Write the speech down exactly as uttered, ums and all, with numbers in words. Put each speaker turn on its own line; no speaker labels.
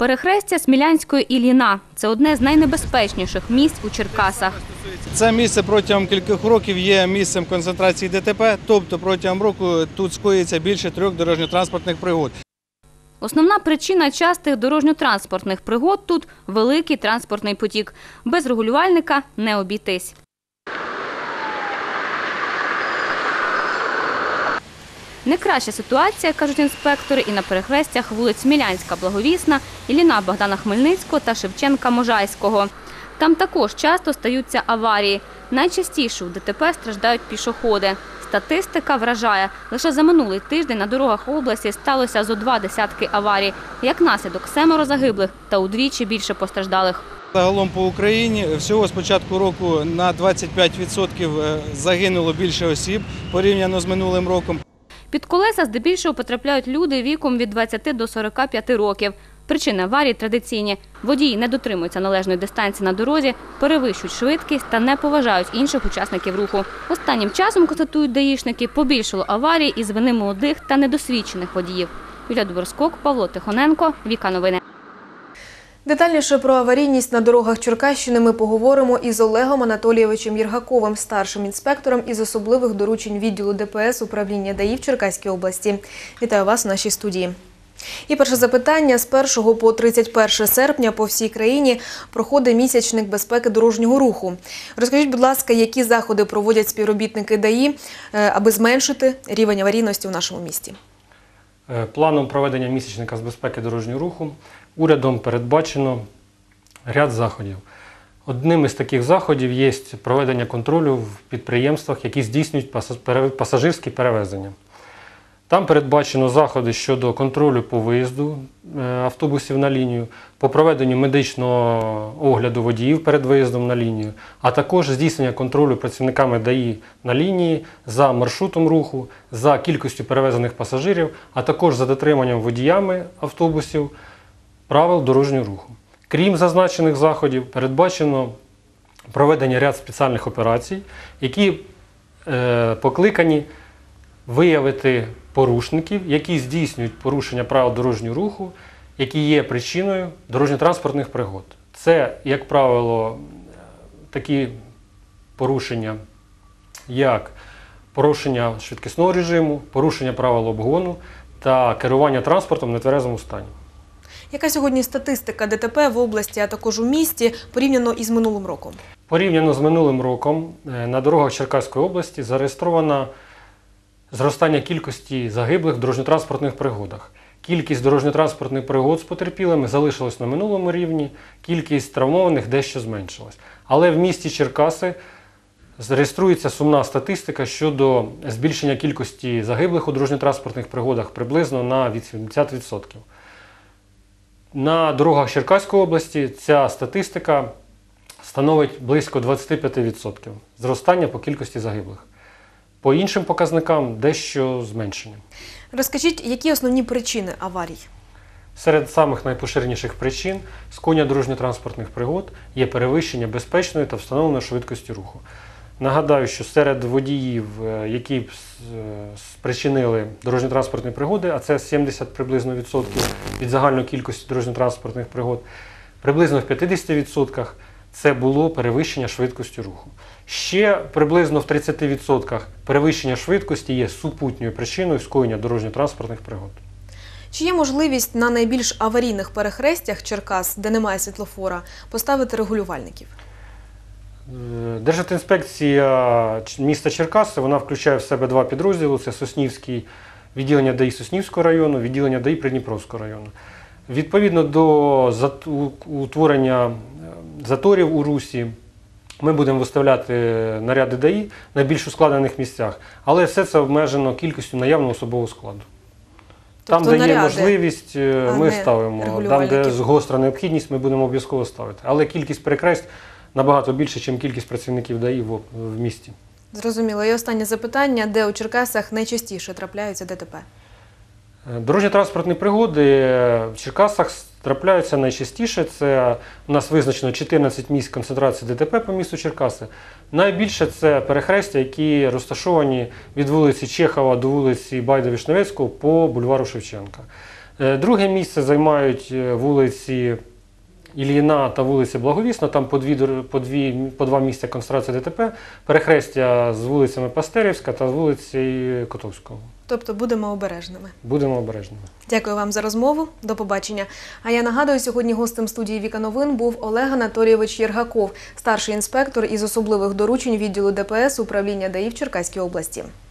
Перехрестя Смілянської і Ільїна – це одне з найнебезпечніших місць у Черкасах.
Це місце протягом кількох років є місцем концентрації ДТП, тобто протягом року тут скоїться більше трьох дорожньо-транспортних пригод.
Основна причина частих дорожньо-транспортних пригод тут – великий транспортний потік. Без регулювальника не обійтись. Не краща ситуація, кажуть інспектори, і на перехрестях вулиць Смілянська, Благовісна, Ільїна, Богдана Хмельницького та Шевченка Можайського. Там також часто стаються аварії. Найчастіше у ДТП страждають пішоходи. Статистика вражає. Лише за минулий тиждень на дорогах області сталося зо два десятки аварій. Як наслідок – семеро загиблих та удвічі більше постраждалих.
Загалом по Україні всього з початку року на двадцять п'ять відсотків загинуло більше осіб порівняно з минулим роком.
Під колеса здебільшого потрапляють люди віком від двадцяти до сорока п'яти років. Причини аварій традиційні. Водії не дотримуються належної дистанції на дорозі, перевищують швидкість та не поважають інших учасників руху. Останнім часом, констатують даїшники, побільшало аварій із вини молодих та недосвідчених водіїв. Юлія Доброскок, Павло Тихоненко, Віка Новини.
Детальніше про аварійність на дорогах Черкащини ми поговоримо із Олегом Анатолійовичем Єргаковим, старшим інспектором із особливих доручень відділу ДПС управління ДАІ в Черкаській області. Вітаю вас у нашій студії. І перше запитання. З першого по тридцять перше серпня по всій країні проходить місячник безпеки дорожнього руху. Розкажіть, будь ласка, які заходи проводять співробітники ДАІ, аби зменшити рівень аварійності у нашому місті?
Планом проведення місячника з безпеки дорожнього руху урядом передбачено ряд заходів. Одним із таких заходів є проведення контролю в підприємствах, які здійснюють пасажирські перевезення. Там передбачено заходи щодо контролю по виїзду автобусів на лінію, по проведенню медичного огляду водіїв перед виїздом на лінію, а також здійснення контролю працівниками ДАІ на лінії за маршрутом руху, за кількістю перевезених пасажирів, а також за дотриманням водіями автобусів правил дорожнього руху. Крім зазначених заходів, передбачено проведення ряд спеціальних операцій, які е, покликані виявити порушників, які здійснюють порушення правил дорожнього руху, які є причиною дорожньо-транспортних пригод. Це, як правило, такі порушення, як порушення швидкісного режиму, порушення правил обгону та керування транспортом в нетверезому стані.
Яка сьогодні статистика ДТП в області, а також у місті, порівняно із минулим роком?
Порівняно з минулим роком на дорогах Черкаської області зареєстровано зростання кількості загиблих в дорожньо-транспортних пригодах. Кількість дорожньо-транспортних пригод з потерпілими залишилась на минулому рівні, кількість травмованих дещо зменшилась. Але в місті Черкаси зареєструється сумна статистика щодо збільшення кількості загиблих у дорожньо-транспортних пригодах приблизно на вісімдесят відсотків. На дорогах Черкаської області ця статистика становить близько двадцяти п'яти відсотків зростання по кількості загиблих. По іншим показникам дещо зменшення.
Розкажіть, які основні причини аварій?
Серед самих найпоширеніших причин скоєння дорожньо-транспортних пригод є перевищення безпечної та встановленої швидкості руху. Нагадаю, що серед водіїв, які спричинили дорожньо-транспортні пригоди, а це сімдесят приблизно відсотків від загальної кількості дорожньо-транспортних пригод, приблизно в п'ятдесяти відсотках це було перевищення швидкості руху. Ще приблизно в тридцяти відсотках перевищення швидкості є супутньою причиною скоєння дорожньо-транспортних пригод.
Чи є можливість на найбільш аварійних перехрестях Черкас, де немає світлофора, поставити регулювальників?
Державтоінспекція міста Черкаси, вона включає в себе два підрозділи. Це Соснівський, відділення ДАІ Соснівського району, відділення ДАІ Придніпровського району. Відповідно до утворення заторів у русі, ми будемо виставляти наряди ДАІ на більш ускладнених місцях, але все це обмежено кількістю наявного особового складу. Там,
Тобто,
де є
наряди,
можливість, ми ставимо. Там, де гостра необхідність, ми будемо обов'язково ставити. Але кількість перехресть набагато більше, ніж кількість працівників ДАІ в, в місті.
Зрозуміло. І останнє запитання. Де у Черкасах найчастіше трапляються ДТП?
Дорожньо-транспортні пригоди в Черкасах трапляються найчастіше. Це у нас визначено чотирнадцять місць концентрації ДТП по місту Черкаси. Найбільше це перехрестя, які розташовані від вулиці Чехова до вулиці Байда-Вишневецького по бульвару Шевченка. Е, Друге місце займають е, вулиці Ільїна та вулиця Благовісна, там по, дві, дор- по, дві, по два місця концентрації ДТП, перехрестя з вулицями Пастерівська та вулиці Котовського.
Тобто будемо обережними.
Будемо обережними.
Дякую вам за розмову. До побачення. А я нагадую, сьогодні гостем студії «Віка Новин» був Олег Анатолійович Єргаков, старший інспектор із особливих доручень відділу ДПС управління ДАІ в Черкаській області.